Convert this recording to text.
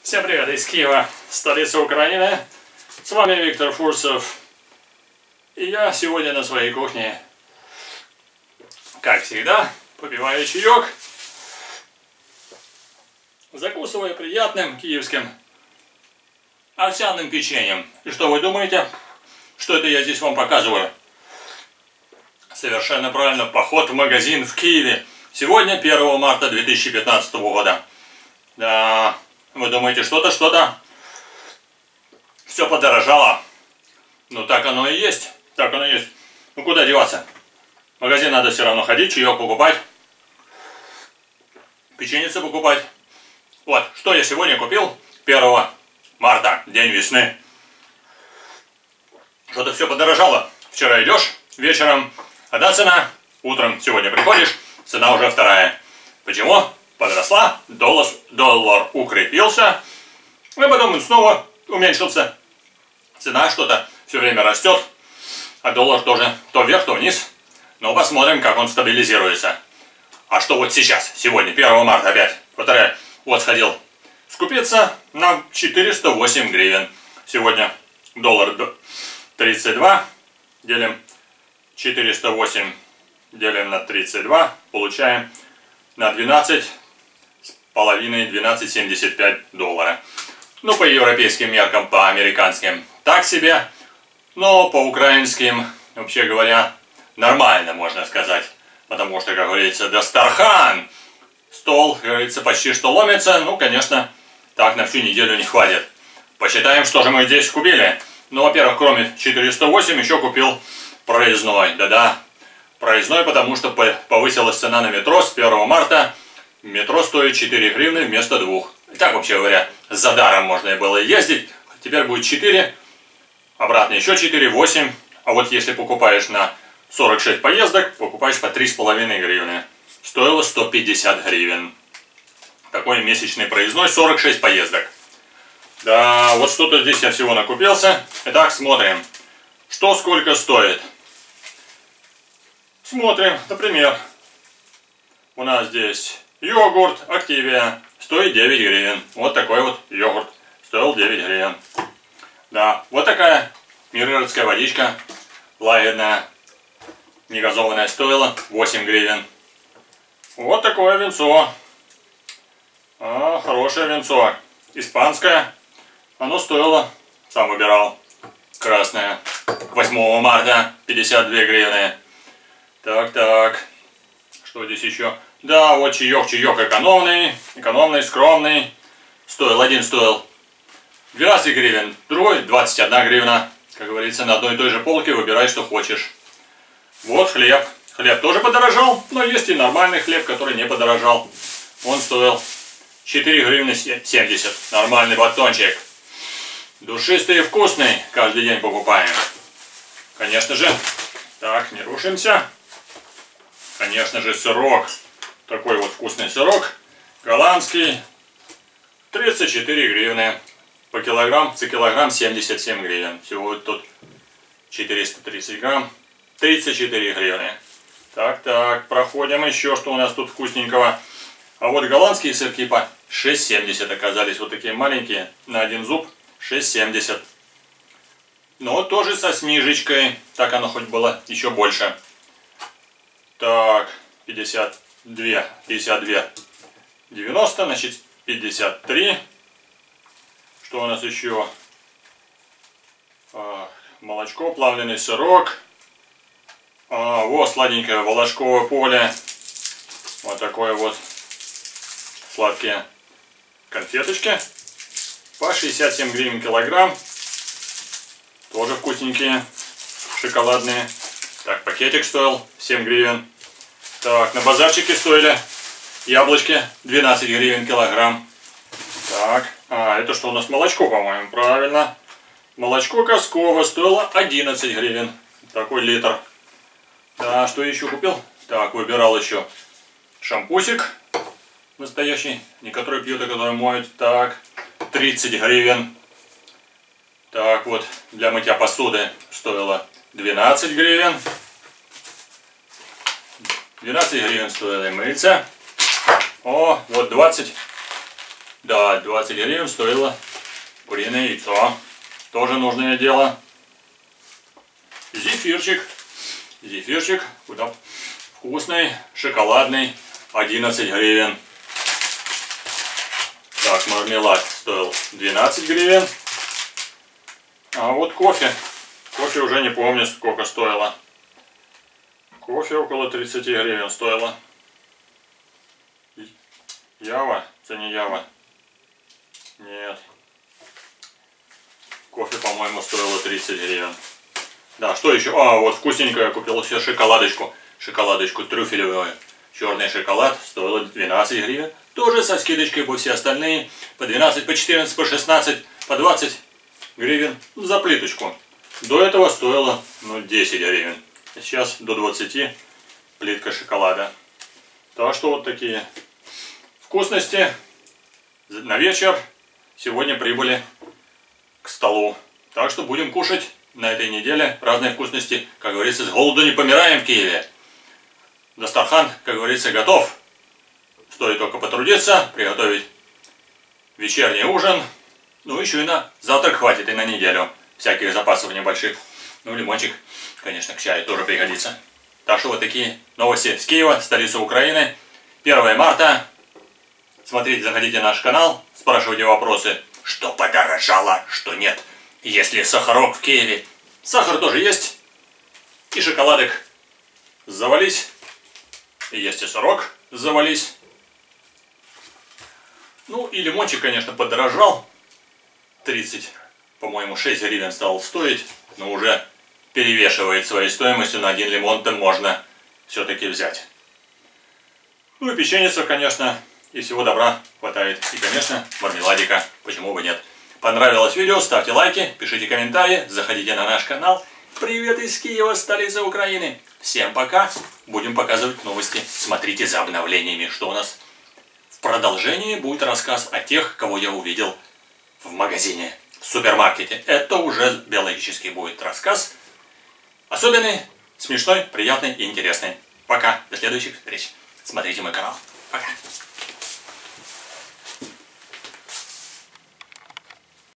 Всем привет из Киева, столица Украины. С вами Виктор Фурсов. И я сегодня на своей кухне, как всегда, попиваю чаек, закусывая приятным киевским овсяным печеньем. И что вы думаете, что это я здесь вам показываю? Совершенно правильно, поход в магазин в Киеве. Сегодня 1 марта 2015 года. Да... Вы думаете, что-то все подорожало? Ну так оно и есть. Так оно и есть. Ну куда деваться? В магазин надо все равно ходить, чаек покупать. Печеницы покупать. Вот, что я сегодня купил 1 марта, день весны. Что-то все подорожало. Вчера идешь, вечером одна цена, утром сегодня приходишь, цена уже вторая. Почему? Подросла, доллар укрепился, и потом он снова уменьшился. Цена что-то все время растет, а доллар тоже то вверх, то вниз. Но посмотрим, как он стабилизируется. А что вот сейчас, сегодня, 1 марта опять, повторяю, вот сходил скупиться на 408 гривен. Сегодня доллар 32, делим 408, делим на 32, получаем на 12,5-12,75 доллара. Ну, по европейским меркам, по американским так себе, но по украинским, вообще говоря, нормально, можно сказать. Потому что, как говорится, Дастархан, стол, как говорится, почти что ломится. Ну, конечно, так на всю неделю не хватит. Посчитаем, что же мы здесь купили. Ну, во-первых, кроме 408 еще купил проездной. Да-да, проездной, потому что повысилась цена на метро с 1 марта. Метро стоит 4 гривны вместо 2. И так, вообще говоря, за даром можно и было ездить. Теперь будет 4, обратно еще 4, 8. А вот если покупаешь на 46 поездок, покупаешь по 3,5 гривны. Стоило 150 гривен. Такой месячный проездной, 46 поездок. Да, вот что-то здесь я всего накупился. Итак, смотрим, что сколько стоит. Смотрим, например, у нас здесь йогурт Активия стоит 9 гривен. Вот такой вот йогурт стоил 9 гривен. Да, вот такая миргородская водичка лагерная, негазованная, стоила 8 гривен. Вот такое винцо. Хорошее винцо. Испанское. Оно стоило, сам выбирал, красное. К 8 марта 52 гривны. Так. Что здесь еще? Да, вот чаек экономный, скромный. Один стоил 12 гривен, другой 21 гривна. Как говорится, на одной и той же полке выбирай, что хочешь. Вот хлеб. Хлеб тоже подорожал, но есть и нормальный хлеб, который не подорожал. Он стоил 4 гривны 70. Нормальный батончик. Душистый и вкусный. Каждый день покупаем. Конечно же. Так, не рушимся. Конечно же, сырок. Такой вот вкусный сырок. Голландский. 34 гривны. По килограмм, за килограмм 77 гривен. Всего вот тут 430 грамм. 34 гривны. Так, проходим еще, что у нас тут вкусненького. А вот голландские сырки по 6,70 оказались. Вот такие маленькие, на один зуб. 6,70. Но тоже со снижечкой. Так оно хоть было еще больше. Так, 52,90, значит 53. Что у нас еще? Молочко, плавленый сырок. Вот сладенькое волошковое поле. Вот такое вот сладкие конфеточки. По 67 гривен килограмм. Тоже вкусненькие, шоколадные. Так, пакетик стоил 7 гривен. Так, на базарчике стоили яблочки 12 гривен килограмм. Так, это что у нас? Молочко, по-моему, правильно. Молочко Косково стоило 11 гривен. Такой литр. Да, что еще купил? Так, выбирал еще шампусик настоящий. Не который пьют, а который моют. Так, 30 гривен. Так, вот, для мытья посуды стоило 12 гривен. 12 гривен стоила мыльца. О, вот 20 Да, 20 гривен стоило куриное яйцо. Тоже нужное дело. Зефирчик. Зефирчик куда вкусный, шоколадный, 11 гривен. Так, мармелад стоил 12 гривен. А вот кофе. Кофе уже не помню, сколько стоило. Кофе около 30 гривен стоило. Ява? Это не Ява. Нет. Кофе, по-моему, стоило 30 гривен. Да, что еще? А, вот вкусненькое, купил себе шоколадочку. Шоколадочку трюфелевую. Черный шоколад стоило 12 гривен. Тоже со скидочкой, по все остальные. По 12, по 14, по 16, по 20 гривен за плиточку. До этого стоило, 10 гривен. Сейчас до 20 плитка шоколада. Так что вот такие вкусности на вечер сегодня прибыли к столу. Так что будем кушать на этой неделе разные вкусности. Как говорится, с голоду не помираем в Киеве. Дастархан, как говорится, готов. Стоит только потрудиться, приготовить вечерний ужин. Ну, еще и на завтрак хватит, и на неделю. Всяких запасов небольших. Ну, лимончик, конечно, к чаю тоже пригодится. Так что вот такие новости с Киева, столицы Украины. 1 марта. Смотрите, заходите на наш канал, спрашивайте вопросы, что подорожало, что нет. Если сахарок в Киеве, сахар тоже есть. И шоколадок завались. И есть и сырок завались. Ну и лимончик, конечно, подорожал. 30, по-моему, 6 гривен стал стоить. Но уже перевешивает своей стоимостью. На один лимон-то можно все-таки взять. Ну и печенье, конечно, и всего добра хватает. И, конечно, мармеладика, почему бы нет. Понравилось видео, ставьте лайки, пишите комментарии, заходите на наш канал. Привет из Киева, столицы Украины. Всем пока. Будем показывать новости. Смотрите за обновлениями, что у нас. В продолжении будет рассказ о тех, кого я увидел в магазине, в супермаркете. Это уже биологический будет рассказ. Особенный, смешной, приятный и интересный. Пока. До следующих встреч. Смотрите мой канал. Пока.